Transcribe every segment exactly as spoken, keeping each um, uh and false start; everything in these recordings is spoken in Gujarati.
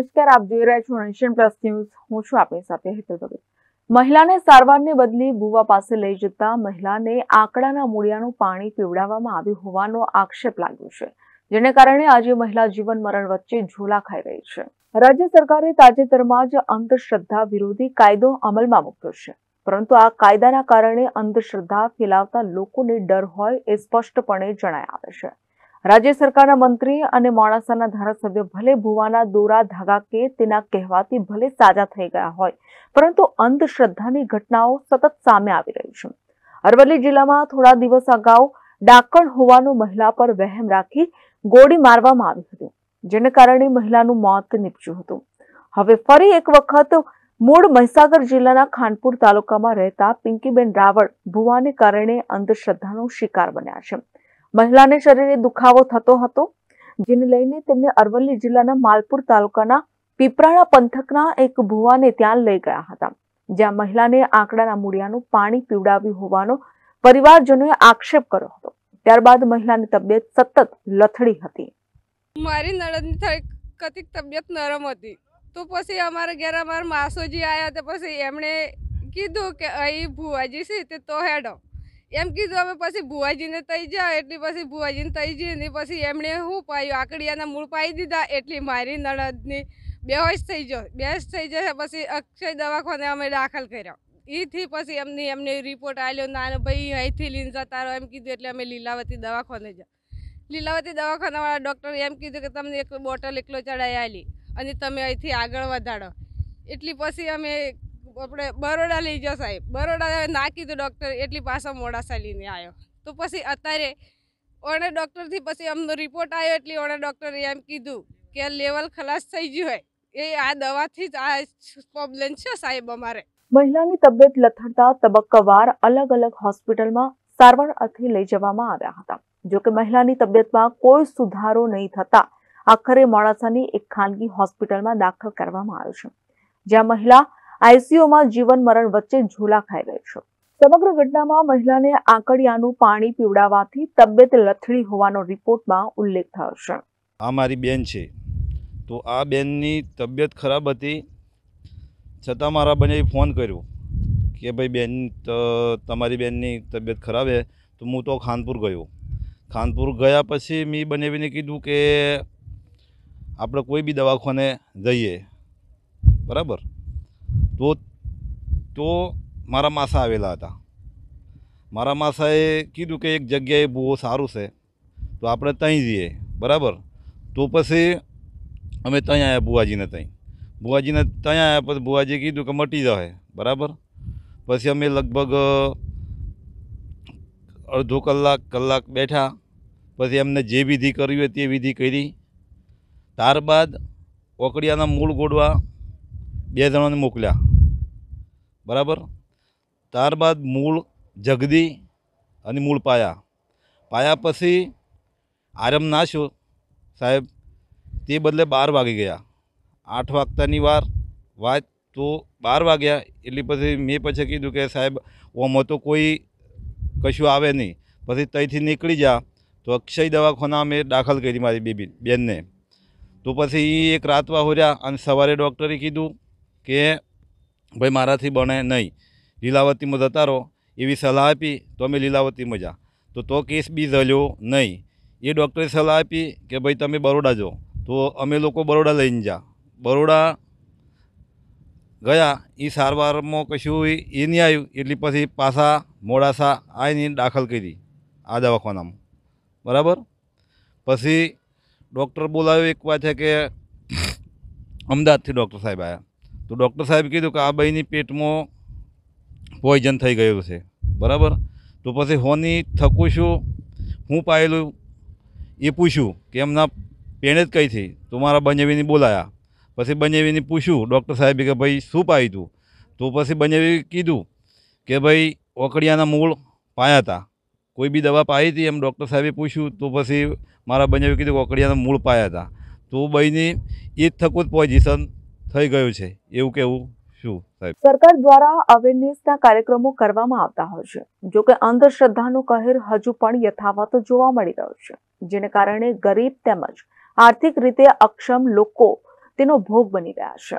નમસ્કાર, આપ જોઈ રહ્યા છો નેશન પ્લસ ન્યૂઝ। હું છું આપની સાથે હેતલ ભગત। મહિલાને સારવારને બદલી ભુવા પાસે લઈ જતા મહિલાને આંકડાના મૂળિયાનું પાણી પીવડાવવામાં આવ્યું હોવાનો આક્ષેપ લાગ્યો છે, જેને કારણે આજે મહિલા જીવન મરણ વચ્ચે ઝોલા ખાઈ રહી છે। રાજ્ય સરકારે તાજેતરમાં જ અંધશ્રદ્ધા વિરોધી કાયદો અમલમાં મૂક્યો છે, પરંતુ આ કાયદાના કારણે અંધશ્રદ્ધા ફેલાવતા લોકોને ડર હોય એ સ્પષ્ટપણે જણાઈ આવે છે। राज्य सरकार मंत्री और मोड़ासाना धारासभ्य भले भुवाना दोरा धागा के तेना कहेवाथी भले साजा थई गया होय, परंतु अंधश्रद्धानी घटनाओं सतत सामे आवी रही छे। अरवली जिल्ला में थोड़ा दिवस अगाऊ डाकण होवानो महिला पर वहेम राखी गोળી मारवामां आवी हती, जेने कारणे महिलानुं मौत निपज्युं हतुं। हवे फरी एक वखत मूळ महीसागर जिल्लाना खानपुर तालुकामां रहेता पिंकीबेन रावळ भुवाने कारणे अंधश्रद्धानो शिकार बन्या छे। महिलाने शरीरे दुखावो थतो हतो, जेने लईने तेमणे अरवली जिल्लाना मालपुर तालुकाना पीपराणा पंथकना एक भुवाने त्यां लई गया हता, ज्यां महिलाने आंकडाना मूळियानुं पाणी पीवडाव्युं होवानो परिवारजनोए आक्षेप कर्यो हतो। त्यारबाद महिलानी तबियत सतत लथड़ी हती। मारी नणंदनी थई कतिक तबियत नरम हती, तो पछी अमारा घेर अमारा मासोजी आया, तो पछी एमणे कीधुं के अहीं भुवाजी छे ते तो हेडो एम कीधुं। अमे पछी भुवाजीने तई जाओ एटली पछी भुवाजीने तई जईने पछी एमणे हुं पायुं आकड़ियाना मूळ पाई दीधा, एटली मारी नणंदनी बेहोश थई गयो। बेहोश थई जशे पछी अक्षय दवाखाने अमे दाखल कर्यो। ईथी पछी एमनी एमने रिपोर्ट आल्यो, ना भाई અહીંથી લઈને જતા રહો એમ કીધું, એટલે અમે લીલાવતી દવાખાને જા લીલાવતી દવાખાનાવાળા ડૉક્ટરે એમ કીધું કે તમને એક બોટલ એકલો ચડાઈ આલી અને તમે અહીંથી આગળ વધાડો। એટલી પછી અમે આપણે બરોડા લઈ જાઓ સાહેબ, બરોડા ના કીધું ડૉક્ટર, એટલી પાછો મોડાસા લઈને આવ્યો। તો પછી અત્યારે ઓણે ડૉક્ટરથી પછી અમનો રિપોર્ટ આવ્યો, એટલે ઓણે ડૉક્ટરે એમ કીધું કે લેવલ ખલાસ થઈ ગયું હોય, એ આ દવાથી જ આ પ્રોબ્લેમ છે સાહેબ અમારે। મહિલાની તબિયત લથડતા તબક્કાવાર અલગ અલગ હોસ્પિટલમાં સારવાર અર્થે લઈ જવામાં આવ્યા હતા, જો કે મહિલાની તબિયતમાં કોઈ સુધારો નહીં થતા આખરે મોડાસાની એક ખાનગી હોસ્પિટલમાં દાખલ કરવામાં આવ્યો છે, જ્યાં મહિલા આઈસીયુમાં જીવન મરણ વચ્ચે ઝોલા ખાઈ રહી છે। સમગ્ર ઘટનામાં મહિલાને આંકડિયાનું પાણી પીવડાવવાથી તબિયત લથડી હોવાનો રિપોર્ટમાં ઉલ્લેખ થયો છે। આ મારી બેન છે, તો આ બેનની તબિયત ખરાબ હતી, છતાં મારા બને ફોન કર્યો કે ભાઈ બેન તમારી બેનની તબિયત ખરાબ છે, તો હું તો ખાનપુર ગયો। ખાનપુર ગયા પછી મેં બનેવીને કીધું કે આપણે કોઈ બી દવાખાને જઈએ, બરાબર। તો તો મારા માસા આવેલા હતા। મારા માસાએ કીધું કે એક જગ્યાએ બહુ સારું છે, તો આપણે ત્યાં જઈએ, બરાબર। તો પછી અમે ત્યાં આવ્યા બુવાજીને ત્યાં બુવાજીને ત્યાં આવ્યા પછી બુવાજીએ કીધું કે મટી જાય, બરાબર। પછી અમે લગભગ અડધો કલાક કલાક બેઠા, પછી એમને જે વિધિ કરવી હોય તે વિધિ કરી। ત્યારબાદ ઓકડિયાના મૂળ ગોળવા બે જણાને મોકલ્યા, બરાબર। ત્યારબાદ મૂળ જગદી અને મૂળ પાયા પાયા પછી આરામ નાશ્યો સાહેબ, તે બદલે બાર વાગી ગયા। આઠ વાગતાની વાર વાત, તો બાર વાગ્યા એટલે પછી મેં પછી કીધું કે સાહેબ ઓમાં તો કોઈ કશું આવે નહીં, પછી ત્યાંથી નીકળી જા। તો અક્ષય દવાખાના અમે દાખલ કરી મારી બેબી બેનને। તો પછી એ એક રાત વાહોર્યા અને સવારે ડૉક્ટરે કીધું કે ભાઈ મારાથી બને નહીં, લીલાવતીમાં જતા રહો એવી સલાહ આપી। તો અમે લીલાવતીમાં જા, તો તો કેસ બી ઝલ્યો નહીં। એ ડૉક્ટરે સલાહ આપી કે ભાઈ તમે બરોડા જાઓ, તો અમે લોકો બરોડા લઈને જા બરોડા ગયા। એ સારવારમાં કશું એ નહીં આવ્યું, એટલે પછી પાછા મોડાસા આવીને દાખલ કરી આ દવાખાનામાં, બરાબર। પછી ડૉક્ટર બોલાવ્યો, એક વાત છે કે અમદાવાદથી ડૉક્ટર સાહેબ આવ્યા, તો ડૉક્ટર સાહેબ કીધું કે આ ભાઈની પેટમાં પોઈઝન થઈ ગયું છે, બરાબર। તો પછી હોની થકું છું હું પાયેલું એ પૂછ્યું કે એમના પેણે જ કઈ થઈ, તો મારા બનેવીને બોલાયા। પછી બનેવીને પૂછ્યું ડૉક્ટર સાહેબે કે ભાઈ શું પાયું તું, તો પછી બનેવી કીધું કે ભાઈ ઓકડિયાના મૂળ પાયા હતા, કોઈ બી દવા પાઈ હતી એમ ડૉક્ટર સાહેબે પૂછ્યું। તો પછી મારા બનેવી કીધું કે ઓકડિયાના મૂળ પાયા હતા, તો ભાઈની એ જ થકું જ પોઝિશન થઈ ગયું છે, એવું કેવું શું સાહેબ? સરકાર દ્વારા અવેરનેસના કાર્યક્રમો કરવામાં આવતા હોય છે, જો કે અંધશ્રદ્ધાનો કહેર હજુ પણ યથાવત જોવા મળી રહ્યો છે, જેને કારણે ગરીબ તેમજ આર્થિક રીતે અક્ષમ લોકો તેનો ભોગ બની રહ્યા છે.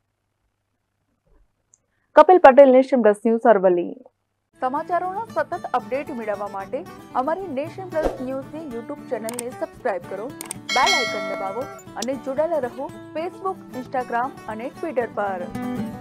Kapil Patel, nation plus news, Aravalli. સમાચારોના સતત અપડેટ મેળવવા માટે અમારી નેશન પ્લસ ન્યૂઝની યુટ્યુબ ચેનલને સબસ્ક્રાઇબ કરો, બેલ આઇકન દબાવો અને જોડાયેલા રહો ફેસબુક, ઇન્સ્ટાગ્રામ અને ટ્વિટર પર.